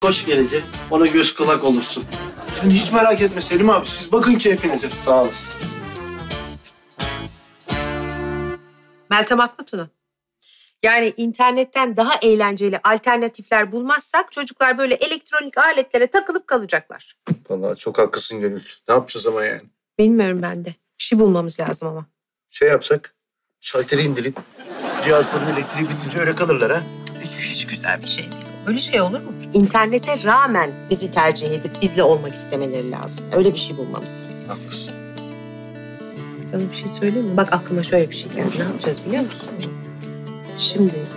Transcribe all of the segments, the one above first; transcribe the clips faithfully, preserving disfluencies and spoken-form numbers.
Fatoş gelecek. Ona göz kulak olursun. Sen hiç merak etme Selim abi. Siz bakın keyfinize. Sağ olasın. Meltem haklı Tuna. Yani internetten daha eğlenceli alternatifler bulmazsak çocuklar böyle elektronik aletlere takılıp kalacaklar. Vallahi çok haklısın Gönül. Ne yapacağız ama yani? Bilmiyorum ben de. Bir şey bulmamız lazım ama. Şey yapsak, şalteri indirip cihazların elektriği bitince öyle kalırlar ha. Hiç, hiç güzel bir şey değil. Öyle şey olur mu? İnternete rağmen bizi tercih edip bizle olmak istemeleri lazım. Öyle bir şey bulmamız lazım. Haklısın. Sana bir şey söyleyeyim mi? Bak aklıma şöyle bir şey geldi. Ne yapacağız biliyor musun? Şimdi...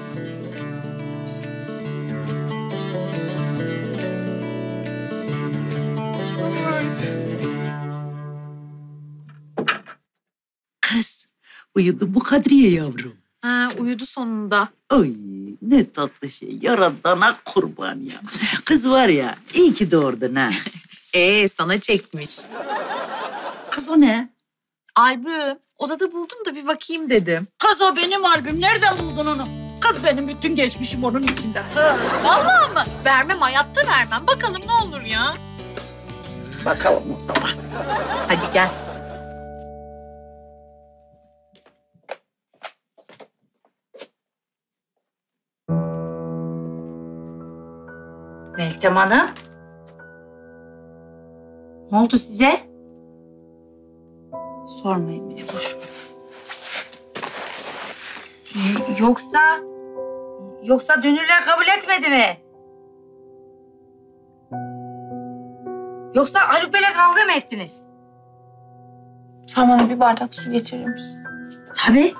Kız, uyudu mu Kadriye yavrum? Ha, uyudu sonunda. Ay ne tatlı şey, yaradana kurban ya. Kız var ya, iyi ki doğurdun ha. Ee, sana çekmiş. Kız o ne? Albüm. Odada buldum da bir bakayım dedim. Kız o benim albüm, nereden buldun onu? Kız benim bütün geçmişim onun içinde. Vallahi mı? Vermem, hayatta vermem. Bakalım ne olur ya. Bakalım o zaman. Hadi gel. Meltem Hanım. Ne oldu size? Sormayın bile, boş ver. Y- Yoksa... Yoksa dünürler kabul etmedi mi? Yoksa Haluk Bey'le kavga mı ettiniz? Sen bana bir bardak su getirir misin? Tabii.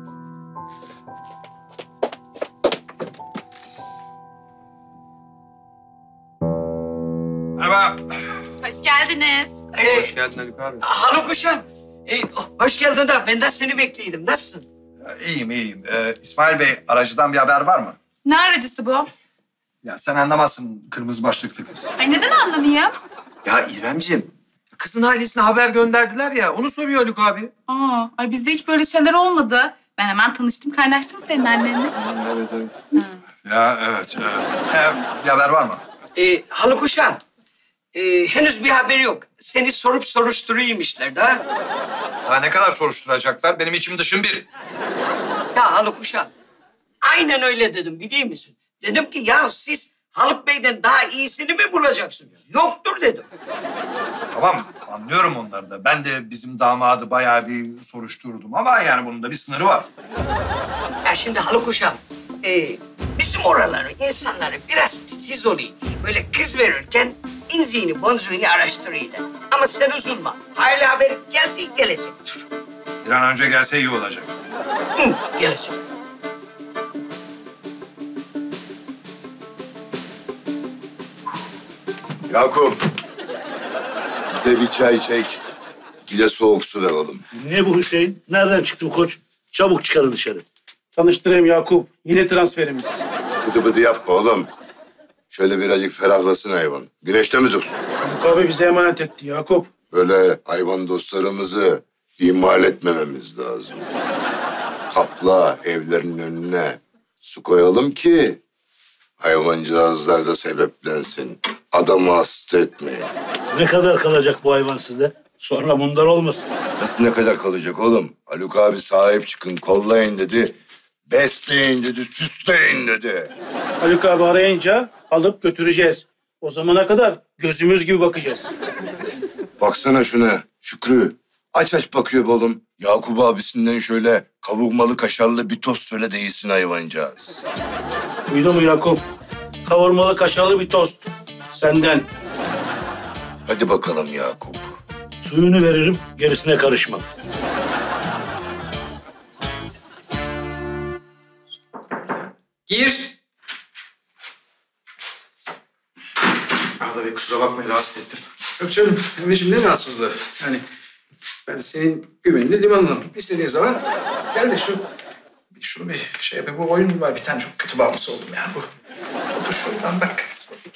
Merhaba. Hoş geldiniz. Ee, hoş geldin Haluk abi. Haluk Hocam. Ee, hoş geldin de ben de seni bekliyordum. Nasılsın? İyiyim, iyiyim. Ee, İsmail Bey, aracıdan bir haber var mı? Ne aracısı bu? Ya sen anlamazsın kırmızı başlıklı kız. Ay neden anlamayayım? Ya İremciğim, kızın ailesine haber gönderdiler ya. Onu soruyor Haluk abi. Aa, ay bizde hiç böyle şeyler olmadı. Ben hemen tanıştım, kaynaştım senin annenle. Evet, evet. Ya evet. evet. Ee, bir haber var mı? Ee, Haluk Hocam, e, henüz bir haber yok. Seni sorup soruşturayım işler de. Ha, ne kadar soruşturacaklar? Benim içim dışım bir. Ya Haluk Hocam, aynen öyle dedim biliyor musun? Dedim ki ya siz Haluk Bey'den daha iyisini mi bulacaksınız? Yoktur dedim. Tamam, anlıyorum onları da. Ben de bizim damadı bayağı bir soruşturdum ama yani bunun da bir sınırı var. Ya şimdi Haluk Hocam, e, bizim oraların insanları biraz titiz oluyor. Böyle kız verirken inziğini bonzuğunu araştırıyorlar. Ama sen üzülme. Hayırlı haber geldi gelecektir. Bir an önce gelse iyi olacak. Hı, gelecek. Yakup, bize bir çay çek, bir de soğuk su ver oğlum. Ne bu Hüseyin? Nereden çıktı bu koç? Çabuk çıkarın dışarı. Tanıştırayım Yakup. Yine transferimiz. Bıdı bıdı yapma oğlum. Şöyle birazcık ferahlasın hayvan. Güneşte mi dursun? Haluk abi bize emanet etti Yakup. Böyle hayvan dostlarımızı ihmal etmememiz lazım. Kapla evlerin önüne su koyalım ki hayvancağızlar da sebeplensin. Adamı hasta etmeyin. Ne kadar kalacak bu hayvan sizde? Sonra bundan olmasın. Nasıl ne kadar kalacak oğlum? Haluk abi sahip çıkın, kollayın dedi. Besleyin dedi, süsleyin dedi. Haluk abi arayınca alıp götüreceğiz. O zamana kadar gözümüz gibi bakacağız. Baksana şuna Şükrü. Aç aç bakıyor be oğlum. Yakup abisinden şöyle kavurmalı kaşarlı bir tost söyle de yesin hayvancağız. Duydun mu Yakup? Kavurmalı kaşarlı bir tost. Senden. Hadi bakalım Yakup. Suyunu veririm, gerisine karışmam. Gir. Arada bir kusura bakmayın, rahatsız ettim. Yok canım, Emre'cim ne rahatsızlığı? Yani ben senin güvenli limanınım. İstediğin zaman gel de şu... Bir şunu bir şey yapayım. Bu oyun var, bir tane çok kötü bağımlısı oldum yani bu. Topu şuradan bak.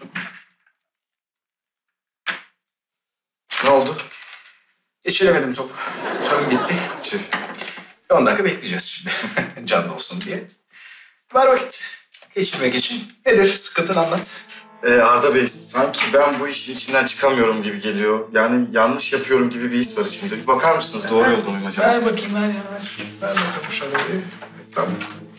Ne oldu? Geçiremedim topu. Canım gitti. Tüh. on dakika bekleyeceğiz şimdi. Canlı olsun diye. Var vakit. Geçirmek için. Nedir? Sıkıntını anlat. Ee, Arda Bey, sanki ben bu işin içinden çıkamıyorum gibi geliyor. Yani yanlış yapıyorum gibi bir his var içimde. Bir bakar mısınız? Doğru yolda mıyım acaba? Ver bakayım, ver ya, ver. Ver bakalım şöyle bir. Tamam.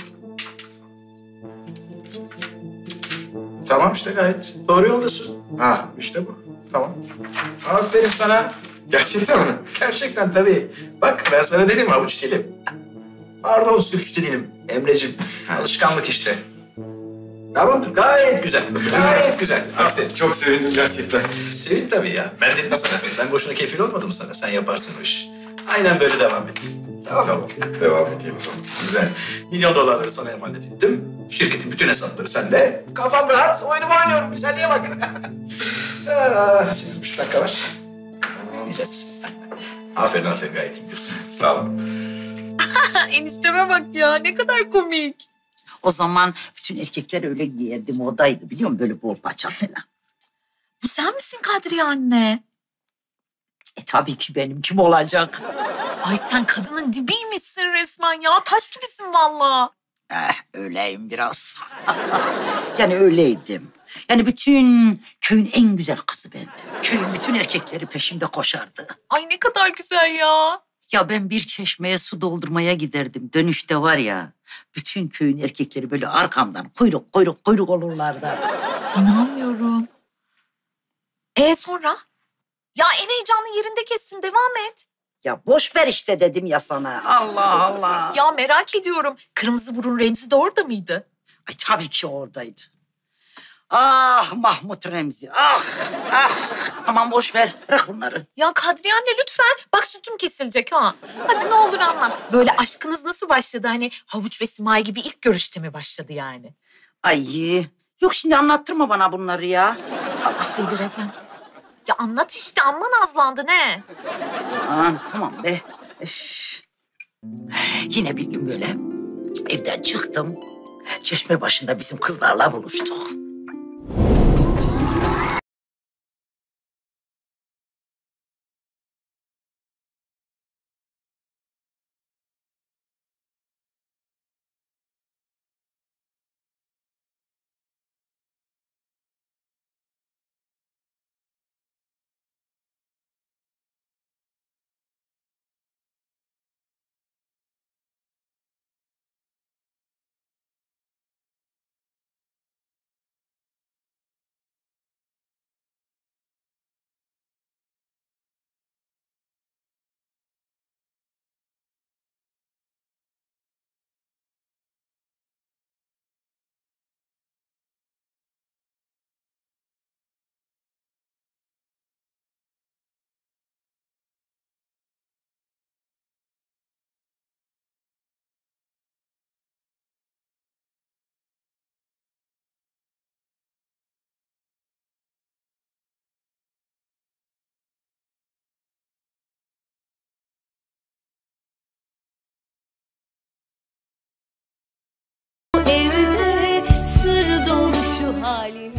Tamam işte, gayet doğru yoldasın. Ha. İşte bu. Tamam. Aferin sana. Gerçekten mi? Gerçekten tabii. Bak ben sana dedim avuç dilim. Pardon sürçtü dilim. Emreciğim, alışkanlık işte. Tamamdır, gayet güzel. Gayet güzel. Aferin. Çok sevindim gerçekten. Sevin tabii ya. Ben dedim sana. Ben boşuna kefil olmadım sana. Sen yaparsın o işi. Aynen böyle devam et. Tamam mı? Tamam, devam edeyim o zaman. Güzel. Milyon dolarları sana emanet ettim. Şirketin bütün hesapları sende. Kafam rahat. Oyunumu oynuyorum. Güzelliğe bak. Aa, sekiz buçuk dakika var. Yiyeceğiz. Aferin aferin, gayet iyi gidiyorsun. Sağ ol. Enişteme bak ya, ne kadar komik. O zaman bütün erkekler öyle giyerdi, modaydı biliyor musun? Böyle bol paça falan. Bu sen misin Kadriye anne? E tabii ki benim, kim olacak? Ay sen kadının dibiymişsin resmen ya. Taş gibisin vallahi. Eh, öyleyim biraz. Yani öyleydim. Yani bütün köyün en güzel kızı bendim. Köyün bütün erkekleri peşimde koşardı. Ay ne kadar güzel ya. Ya ben bir çeşmeye su doldurmaya giderdim. Dönüşte var ya, bütün köyün erkekleri böyle arkamdan kuyruk kuyruk kuyruk olurlardı. İnanmıyorum. E sonra? Ya en heyecanlı yerinde kestin, devam et. Ya boş ver işte dedim ya sana. Allah Allah. Ya merak ediyorum. Kırmızı burun Remzi de orada mıydı? Ay tabii ki oradaydı. Ah Mahmut Remzi, ah, ah. Aman boş ver, bırak bunları. Ya Kadriye anne lütfen. Bak sütüm kesilecek ha. Hadi ne olur anlat. Böyle aşkınız nasıl başladı? Hani Havuç ve Simay gibi ilk görüşte mi başladı yani? Ay yok şimdi anlattırma bana bunları ya. Delireceğim. Ya anlat işte, amma nazlandı ne? Aman tamam be. Üf. Yine bir gün böyle evden çıktım. Çeşme başında bizim kızlarla buluştuk. Evde sır dolu şu halim.